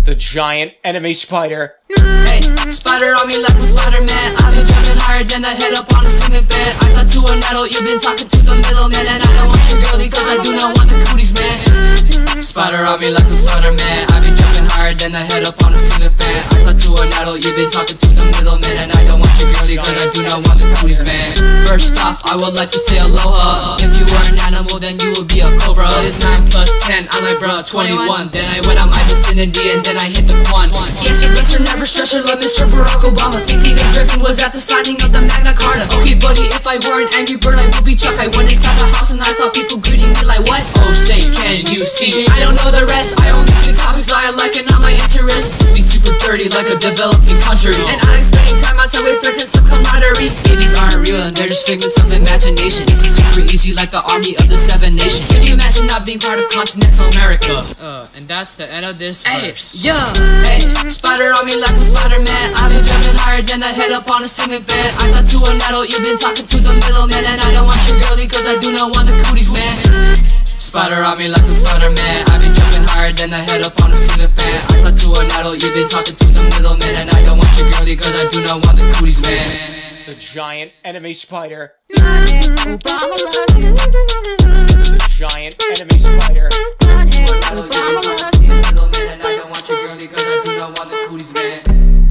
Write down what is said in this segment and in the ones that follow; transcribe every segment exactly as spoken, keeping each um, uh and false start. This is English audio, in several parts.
The giant enemy spider. Hey, spider on me like a Spider-Man. I've been jumping higher than the head up on a ceiling fan. I thought to an adult, you've been talking to the middleman. And I don't want your girlie cause I do not want the cooties, man. Spider on me like a Spider-Man. I've been jumping higher than the head up on a ceiling fan. I thought to an adult, you've been talking to the middleman. And I don't want your girlie cause I do not want the cooties, man. First off, I would like to say aloha. If you were an animal, then you would be a cobra. It's nine plus ten, I'm like bro, twenty-one. Then I went on my vicinity and then I hit the quan. Yes sir, yes sir, never stress her, like Mister Barack Obama. Think Peter Griffin was at the signing of the Magna Carta. Okay buddy, if I were an angry bird, I would be Chuck. I went inside the house and I saw people greeting me like what? Oh say, can you see? I don't know the rest, I only do topics I like and not my interest. Let's be super dirty like a developing country. And I like spending time outside with friends and some camaraderie. Babies aren't real and they're just figments of imagination. This is super easy like the army of the seven nations. Can you imagine not being part of continental America? Uh, and that's the end of this verse. Hey, yeah, hey, spider on me like a Spider-Man. I've been jumping higher than the head up on a ceiling fan. I thought to an adult, you've been talking to the middleman. And I don't want your girlie cause I do not want the cooties, man. Spider on me like a Spider-Man. I've been jumping higher than the head up on a ceiling fan. I thought to an adult, you've been talking to the middleman. And I don't want your girlie cause I do not want the cooties, man. The giant enemy spider. Obama loves you. The giant enemy spider. Obama loves you. And I don't want your girlie cause I do not want the cooties, man.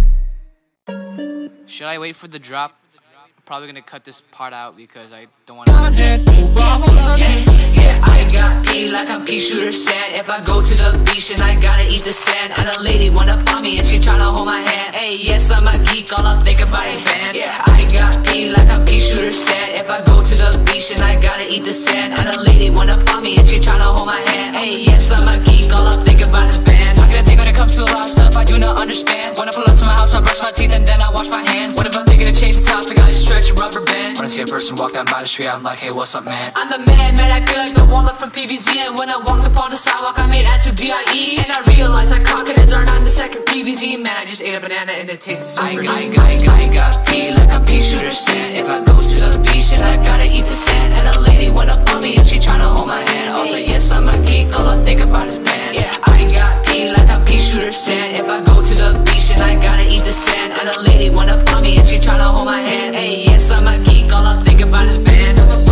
Should I wait for the drop? I'm probably gonna cut this part out because I don't want to. Yeah, yeah, I got pee like I'm pea shooter sand. If I go to the beach and I gotta eat the sand, and a lady wanna fuck me and she tryna hold my hand. Hey, yes, I'm a geek, all I think about is band. Yeah, I got pee like I'm pea shooter sand. If I go to the beach and I gotta eat the sand, and a lady wanna fuck me and she tryna hold my hand. Hey, yes, I'm a geek, all I think about is band. I can think when it comes to a lot of stuff I do not understand. When I pull up to my house, I brush my teeth and then I wash my hands. What if I'm thinking of changing the topic? I just stretch a rubber band. When I see a person walk down by the street, I'm like, hey, what's up, man? I'm the man, man, I feel like the walnut from P V Z. And when I walked up on the sidewalk, I made answer D I E. And I realized that confidence are not in the second P V Z. Man, I just ate a banana and it tasted super. I got, I got, I got, I got pee like a pea shooter sand. If I go to the beach and I gotta eat the sand, and a lady wanna fuck me and she tryna hold my hand. Also, yes, I'm a geek, all I think about is band. Yeah, I got pee like a pea shooter sand. If I go to the beach and I gotta eat the sand, and a lady wanna fuck me and she tryna hold my hand. Hey, yes, I'm a geek, all I think about is band.